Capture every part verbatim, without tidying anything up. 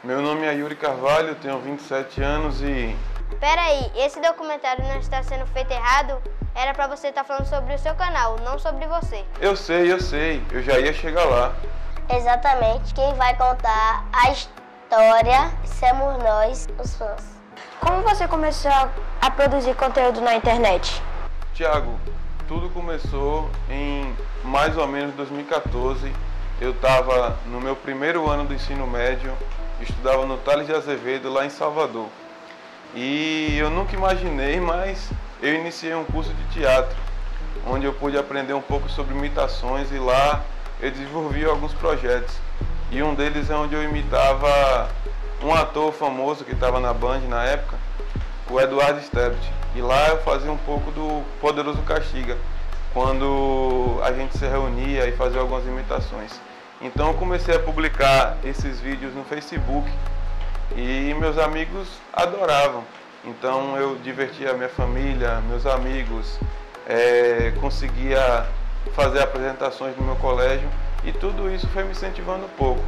Meu nome é Yuri Carvalho, tenho vinte e sete anos e... Peraí, esse documentário não está sendo feito errado? Era pra você estar falando sobre o seu canal, não sobre você. Eu sei, eu sei, eu já ia chegar lá. Exatamente, quem vai contar a história somos nós, os fãs. Como você começou a produzir conteúdo na internet? Tiago, tudo começou em mais ou menos dois mil e quatorze. Eu estava no meu primeiro ano do ensino médio, estudava no Thales de Azevedo, lá em Salvador. E eu nunca imaginei, mas eu iniciei um curso de teatro, onde eu pude aprender um pouco sobre imitações e lá eu desenvolvi alguns projetos. E um deles é onde eu imitava um ator famoso que estava na Band na época, o Eduardo Sterblitch. E lá eu fazia um pouco do Poderoso Castiga, quando a gente se reunia e fazia algumas imitações. Então eu comecei a publicar esses vídeos no Facebook e meus amigos adoravam. Então eu divertia a minha família, meus amigos, é, conseguia fazer apresentações no meu colégio e tudo isso foi me incentivando um pouco.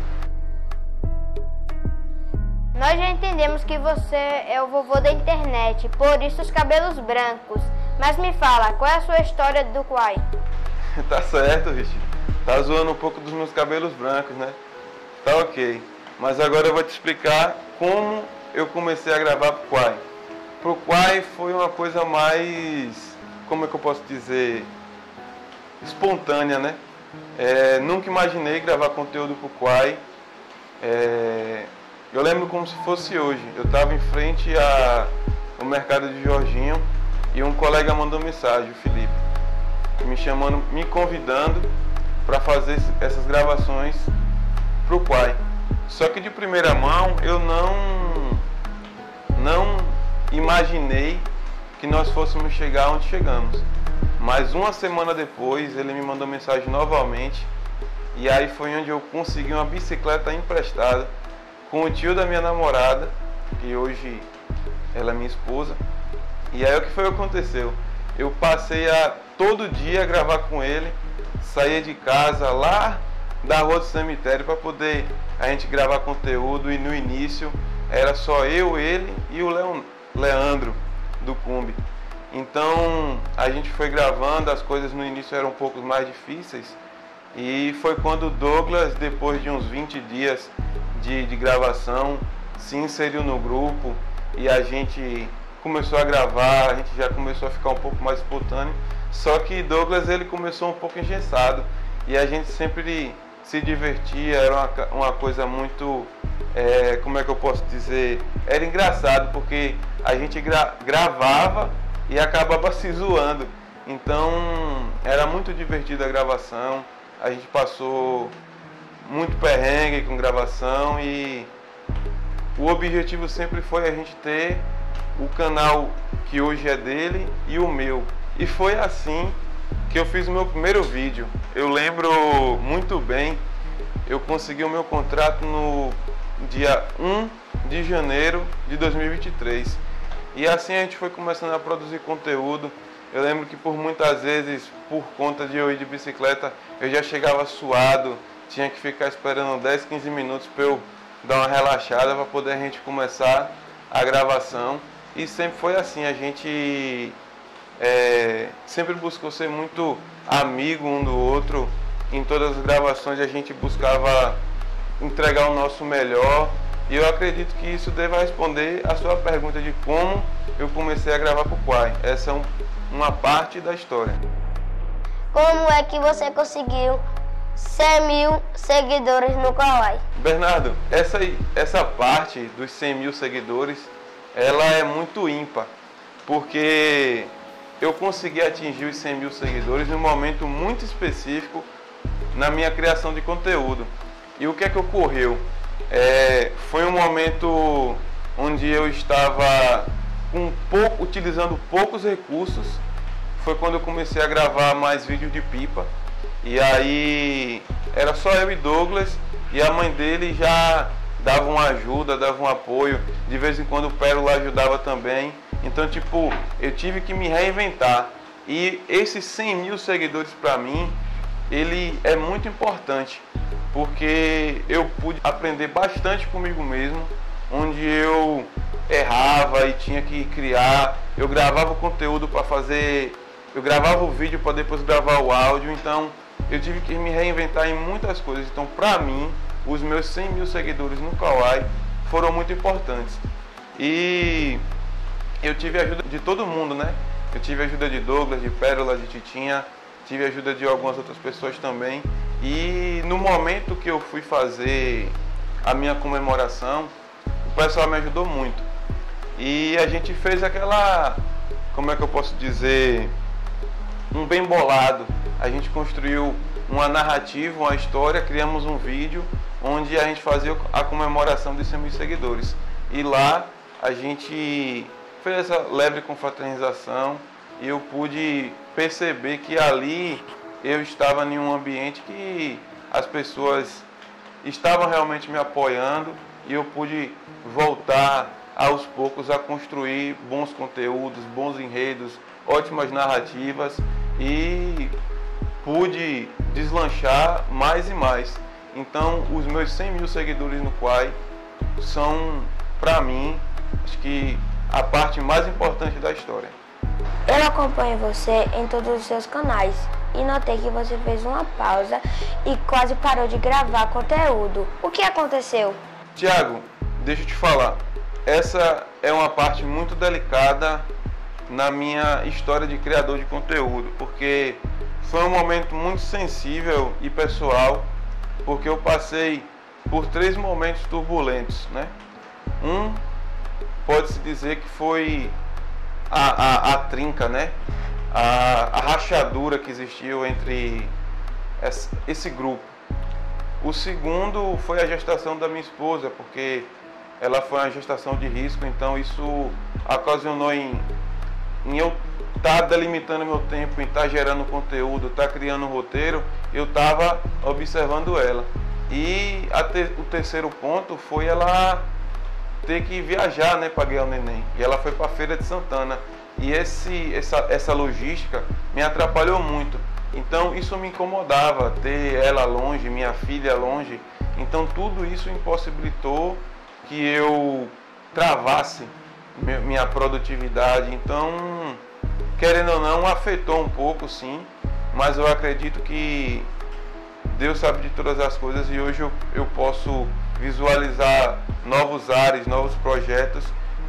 Nós já entendemos que você é o vovô da internet, por isso os cabelos brancos. Mas me fala, qual é a sua história do Quai? Tá certo, Richard. Tá zoando um pouco dos meus cabelos brancos, né? Tá ok. Mas agora eu vou te explicar como eu comecei a gravar pro Quai. Pro Quai foi uma coisa mais, como é que eu posso dizer, espontânea, né? É, nunca imaginei gravar conteúdo pro Quai. É, eu lembro como se fosse hoje. Eu estava em frente ao mercado de Jorginho e um colega mandou mensagem, o Felipe, me chamando, me convidando para fazer essas gravações pro Quai. Só que de primeira mão eu não não imaginei que nós fôssemos chegar onde chegamos. Mas uma semana depois ele me mandou mensagem novamente e aí foi onde eu consegui uma bicicleta emprestada com o tio da minha namorada, que hoje ela é minha esposa. E aí o que foi que aconteceu? Eu passei a todo dia gravar com ele, saía de casa lá da rua do cemitério para poder a gente gravar conteúdo e no início era só eu, ele e o Leon, Leandro do Cumbi. Então a gente foi gravando, as coisas no início eram um pouco mais difíceis e foi quando o Douglas, depois de uns vinte dias de, de gravação, se inseriu no grupo e a gente começou a gravar, a gente já começou a ficar um pouco mais espontâneo. Só que Douglas ele começou um pouco engessado e a gente sempre se divertia, era uma, uma coisa muito, é, como é que eu posso dizer, era engraçado porque a gente gra gravava e acabava se zoando. Então era muito divertida a gravação, a gente passou muito perrengue com gravação e o objetivo sempre foi a gente ter o canal que hoje é dele e o meu. E foi assim que eu fiz o meu primeiro vídeo. Eu lembro muito bem, eu consegui o meu contrato no dia um de janeiro de dois mil e vinte e três. E assim a gente foi começando a produzir conteúdo. Eu lembro que por muitas vezes, por conta de eu ir de bicicleta, eu já chegava suado, tinha que ficar esperando dez, quinze minutos para eu dar uma relaxada para poder a gente começar a gravação. E sempre foi assim, a gente é, sempre buscou ser muito amigo um do outro. Em todas as gravações a gente buscava entregar o nosso melhor. E eu acredito que isso deva responder a sua pergunta de como eu comecei a gravar pro Quai. Essa é um, uma parte da história. Como é que você conseguiu cem mil seguidores no Quai? Bernardo, essa, essa parte dos cem mil seguidores, ela é muito ímpar, porque eu consegui atingir os cem mil seguidores em um momento muito específico na minha criação de conteúdo. E o que é que ocorreu? É, foi um momento onde eu estava com pouco, utilizando poucos recursos. Foi quando eu comecei a gravar mais vídeos de pipa. E aí era só eu e Douglas, e a mãe dele já dava uma ajuda, dava um apoio. De vez em quando o Pérola ajudava também. Então, tipo, eu tive que me reinventar. E esses cem mil seguidores para mim ele é muito importante, porque eu pude aprender bastante comigo mesmo, onde eu errava e tinha que criar, eu gravava o conteúdo para fazer, eu gravava o vídeo para depois gravar o áudio, então eu tive que me reinventar em muitas coisas. Então, para mim, os meus cem mil seguidores no Kawaii foram muito importantes. E eu tive a ajuda de todo mundo, né? Eu tive a ajuda de Douglas, de Pérola, de Titinha, tive a ajuda de algumas outras pessoas também. E no momento que eu fui fazer a minha comemoração, o pessoal me ajudou muito. E a gente fez aquela, como é que eu posso dizer, um bem bolado. A gente construiu uma narrativa, uma história, criamos um vídeo onde a gente fazia a comemoração de cem mil seguidores. E lá a gente fez essa leve confraternização e eu pude perceber que ali eu estava em um ambiente que as pessoas estavam realmente me apoiando e eu pude voltar aos poucos a construir bons conteúdos, bons enredos, ótimas narrativas e pude deslanchar mais e mais. Então, os meus cem mil seguidores no Kawaii são, para mim, acho que a parte mais importante da história. Eu acompanho você em todos os seus canais e notei que você fez uma pausa e quase parou de gravar conteúdo. O que aconteceu? Tiago, deixa eu te falar. Essa é uma parte muito delicada na minha história de criador de conteúdo, porque foi um momento muito sensível e pessoal, porque eu passei por três momentos turbulentos, né? Um, pode-se dizer que foi a, a, a trinca, né? A, a rachadura que existiu entre esse, esse grupo. O segundo foi a gestação da minha esposa, porque ela foi uma gestação de risco, então isso ocasionou em, em eu estar tá delimitando meu tempo, em estar tá gerando conteúdo, estar tá criando um roteiro, eu estava observando ela. E te, o terceiro ponto foi ela ter que viajar, né, para ganhar o neném. E ela foi para a Feira de Santana. E esse, essa, essa logística me atrapalhou muito. Então isso me incomodava, ter ela longe, minha filha longe. Então tudo isso impossibilitou que eu travasse minha produtividade. Então, querendo ou não, afetou um pouco, sim, mas eu acredito que Deus sabe de todas as coisas e hoje eu, eu posso visualizar novos ares, novos projetos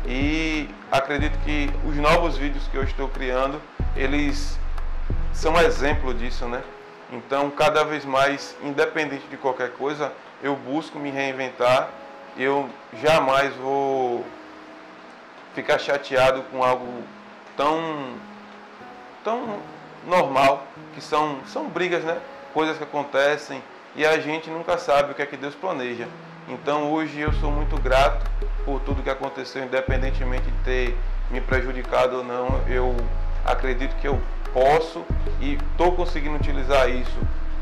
e acredito que os novos vídeos que eu estou criando, eles são exemplo disso, né? Então, cada vez mais, independente de qualquer coisa, eu busco me reinventar. Eu jamais vou ficar chateado com algo tão, tão normal, que são, são brigas, né? Coisas que acontecem e a gente nunca sabe o que é que Deus planeja. Então hoje eu sou muito grato por tudo que aconteceu, independentemente de ter me prejudicado ou não. Eu acredito que eu posso e estou conseguindo utilizar isso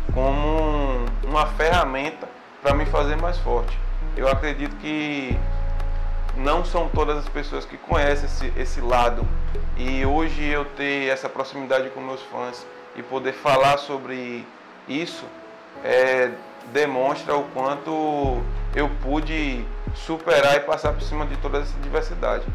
como uma ferramenta para me fazer mais forte. Eu acredito que não são todas as pessoas que conhecem esse, esse lado. E hoje eu ter essa proximidade com meus fãs e poder falar sobre isso é, demonstra o quanto eu pude superar e passar por cima de toda essa diversidade.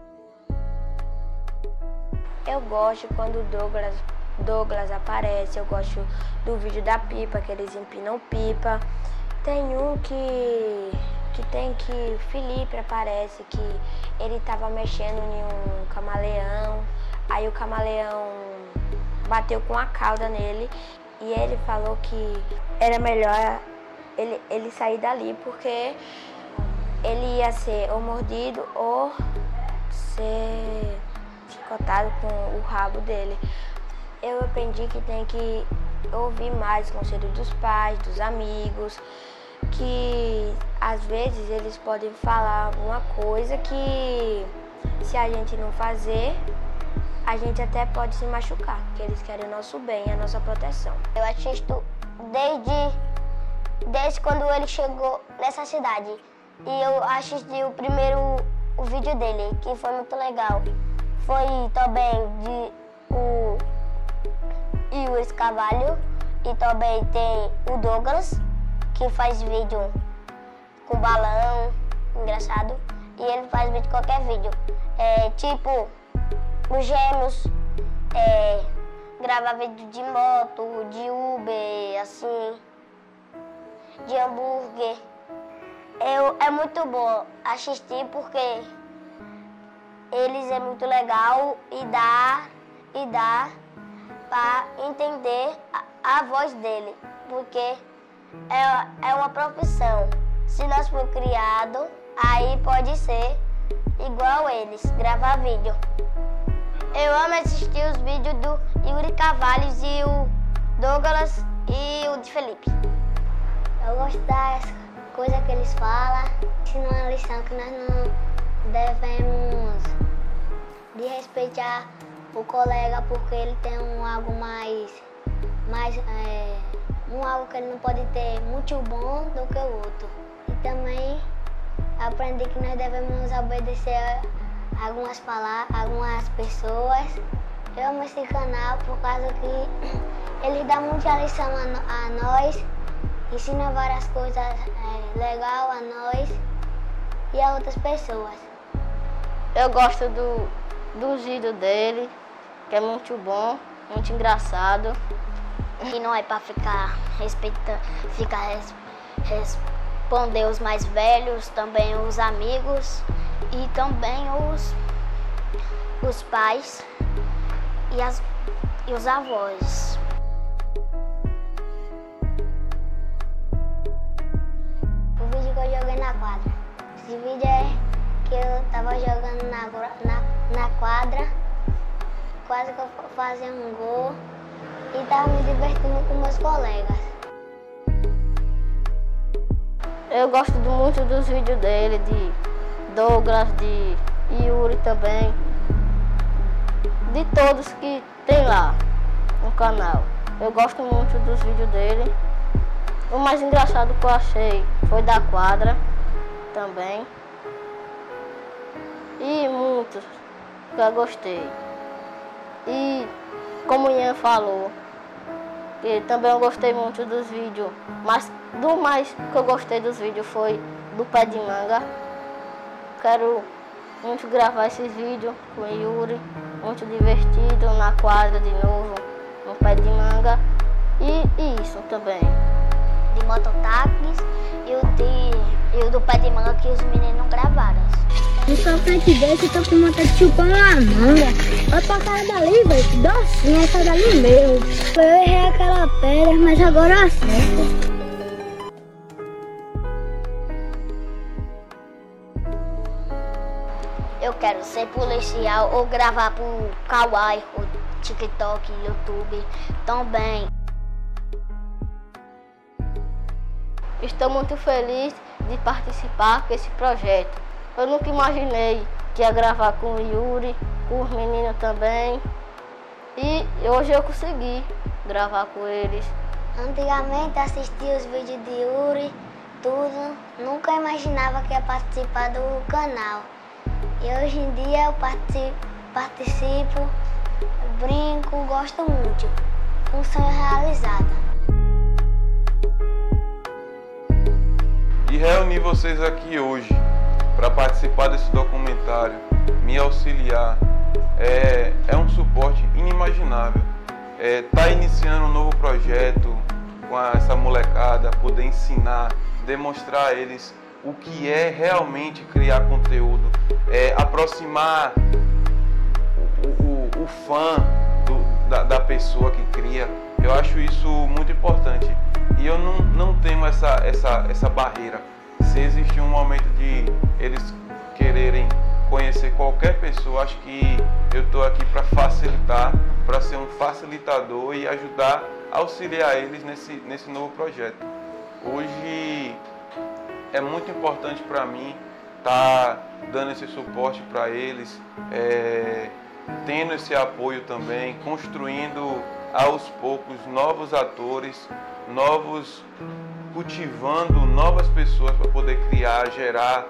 Eu gosto quando o Douglas, Douglas aparece, eu gosto do vídeo da pipa, que eles empinam pipa. Tem um que, que tem que Felipe aparece, que ele estava mexendo em um camaleão, aí o camaleão bateu com a cauda nele e ele falou que era melhor ele, ele sair dali porque ele ia ser ou mordido ou ser chicotado com o rabo dele. Eu aprendi que tem que ouvir mais o conselho dos pais, dos amigos, que às vezes eles podem falar alguma coisa que se a gente não fazer, a gente até pode se machucar, porque eles querem o nosso bem, a nossa proteção. Eu assisto desde, desde quando ele chegou nessa cidade e eu assisti o primeiro o vídeo dele, que foi muito legal. Foi também de o e o Escavalho E também tem o Douglas, que faz vídeo com balão, engraçado. E ele faz vídeo de qualquer vídeo. É, tipo, os gêmeos, é, gravar vídeo de moto, de Uber, assim, de hambúrguer. Eu, é muito bom assistir porque eles é muito legal e dá, e dá para entender a, a voz dele, porque é, é uma profissão. Se nós for criado, aí pode ser igual eles, gravar vídeo. Eu amo assistir os vídeos do Yuri Carvalhos e o Douglas e o de Felipe. Eu gosto das coisas que eles falam, ensinam uma lição que nós não devemos de respeitar o colega porque ele tem um algo mais, mais é, um algo que ele não pode ter muito bom do que o outro. E também aprendi que nós devemos obedecer algumas palavras, algumas pessoas. Eu amo esse canal por causa que ele dá muita lição a, a nós, ensina várias coisas é, legais a nós e a outras pessoas. Eu gosto do, do vídeo dele, que é muito bom, muito engraçado. E não é para ficar respeitando, ficar res, responder os mais velhos, também os amigos e também os, os pais e, as, e os avós. O vídeo que eu joguei na quadra. Esse vídeo é que eu tava jogando na, na, na quadra, quase que eu fazia um gol e tava me divertindo com meus colegas. Eu gosto muito dos vídeos dele, de Douglas, de Yuri também, de todos que tem lá no canal. Eu gosto muito dos vídeos dele. O mais engraçado que eu achei foi da quadra também. E muitos que eu gostei. E como o Ian falou, que também eu gostei muito dos vídeos, mas do mais que eu gostei dos vídeos foi do Pé de Manga. Quero muito gravar esses vídeos com o Yuri, muito divertido na quadra de novo, no Pé de Manga. E, e isso também. De mototáxis e o, de, e o do Pé de Manga que os meninos gravaram. Um sofrente desse, eu tô com vontade de chupar uma manga. Olha pra cara dali, velho, docinha, essa dali mesmo. Eu errei aquela pedra, mas agora eu acerto. Eu quero ser policial ou gravar pro Kawaii, ou TikTok, YouTube também. Estou muito feliz de participar desse projeto. Eu nunca imaginei que ia gravar com o Yuri, com os meninos também. E hoje eu consegui gravar com eles. Antigamente assistia os vídeos de Yuri, tudo. Nunca imaginava que ia participar do canal. E hoje em dia eu participo, participo brinco, gosto muito. Um sonho realizado. E reunir vocês aqui hoje para participar desse documentário, me auxiliar, é, é um suporte inimaginável. É, tá iniciando um novo projeto com essa molecada, poder ensinar, demonstrar a eles o que é realmente criar conteúdo, é, aproximar o, o, o fã do, da, da pessoa que cria. Eu acho isso muito importante e eu não, não tenho essa, essa, essa barreira. Se existir um momento de eles quererem conhecer qualquer pessoa, acho que eu estou aqui para facilitar, para ser um facilitador e ajudar, auxiliar eles nesse, nesse novo projeto. Hoje é muito importante para mim estar tá dando esse suporte para eles, é, tendo esse apoio também, construindo aos poucos novos atores, novos, cultivando novas pessoas para poder criar, gerar,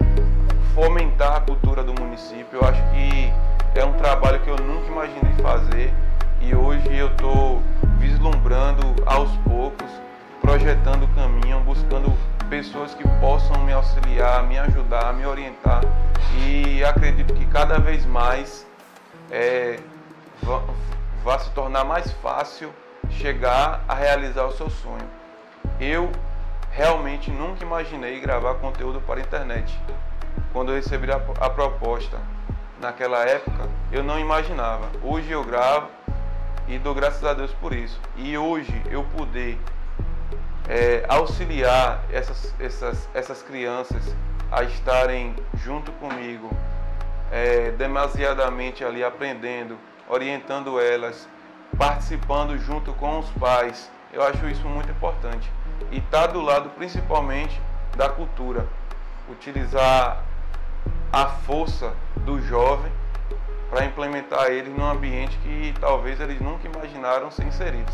fomentar a cultura do município. Eu acho que é um trabalho que eu nunca imaginei fazer e hoje eu estou vislumbrando aos poucos, projetando o caminho, buscando pessoas que possam me auxiliar, me ajudar, me orientar, e acredito que cada vez mais é, vai se tornar mais fácil chegar a realizar o seu sonho. Eu realmente nunca imaginei gravar conteúdo para a internet. Quando eu recebi a, a proposta naquela época, eu não imaginava. Hoje eu gravo e dou graças a Deus por isso. E hoje eu poder é, auxiliar essas, essas, essas crianças a estarem junto comigo, é, demasiadamente ali aprendendo, orientando elas, participando junto com os pais, eu acho isso muito importante. E estar do lado principalmente da cultura, utilizar a força do jovem para implementar eles num ambiente que talvez eles nunca imaginaram ser inseridos.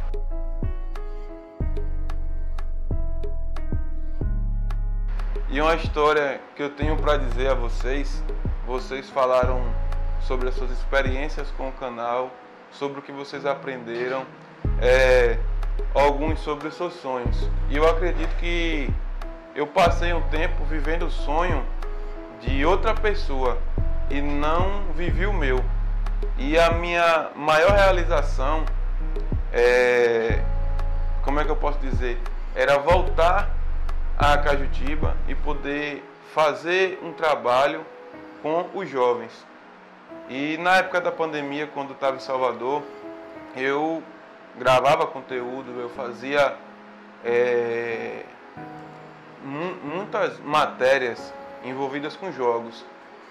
E uma história que eu tenho para dizer a vocês, vocês falaram sobre as suas experiências com o canal, sobre o que vocês aprenderam, é, alguns sobre os seus sonhos. E eu acredito que eu passei um tempo vivendo o sonho de outra pessoa e não vivi o meu. E a minha maior realização, é, como é que eu posso dizer, era voltar a Cajutiba e poder fazer um trabalho com os jovens. E na época da pandemia, quando estava em Salvador, eu gravava conteúdo, eu fazia é, muitas matérias envolvidas com jogos,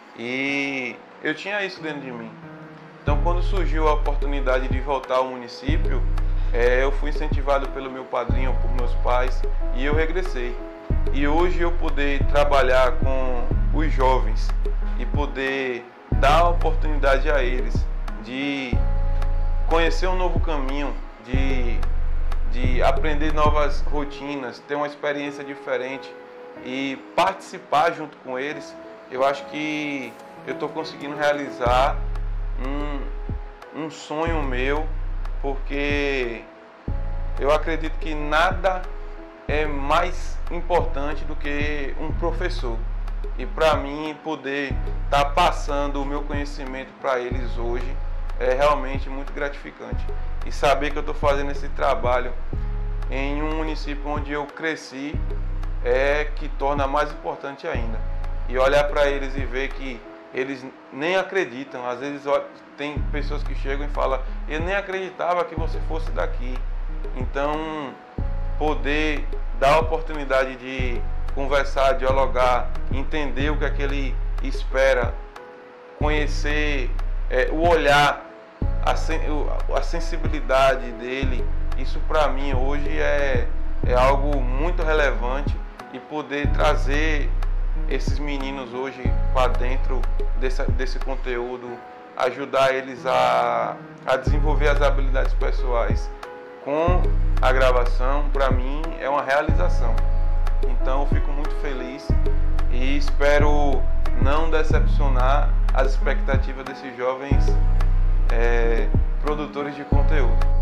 e eu tinha isso dentro de mim. Então, quando surgiu a oportunidade de voltar ao município, é, eu fui incentivado pelo meu padrinho, por meus pais, e eu regressei. E hoje eu poder trabalhar com os jovens e poder dar a oportunidade a eles de conhecer um novo caminho, de, de aprender novas rotinas, ter uma experiência diferente e participar junto com eles, eu acho que eu estou conseguindo realizar um, um sonho meu, porque eu acredito que nada é mais importante do que um professor. E para mim, poder estar tá passando o meu conhecimento para eles hoje é realmente muito gratificante. E saber que eu estou fazendo esse trabalho em um município onde eu cresci é que torna mais importante ainda. E olhar para eles e ver que eles nem acreditam. Às vezes tem pessoas que chegam e falam: eu nem acreditava que você fosse daqui. Então, poder dar a oportunidade de conversar, dialogar, entender o que é que ele espera, conhecer é, o olhar, a, sen a sensibilidade dele, isso para mim hoje é, é algo muito relevante, e poder trazer esses meninos hoje para dentro desse, desse conteúdo, ajudar eles a, a desenvolver as habilidades pessoais com a gravação, para mim é uma realização. Então eu fico muito feliz e espero não decepcionar as expectativas desses jovens é, produtores de conteúdo.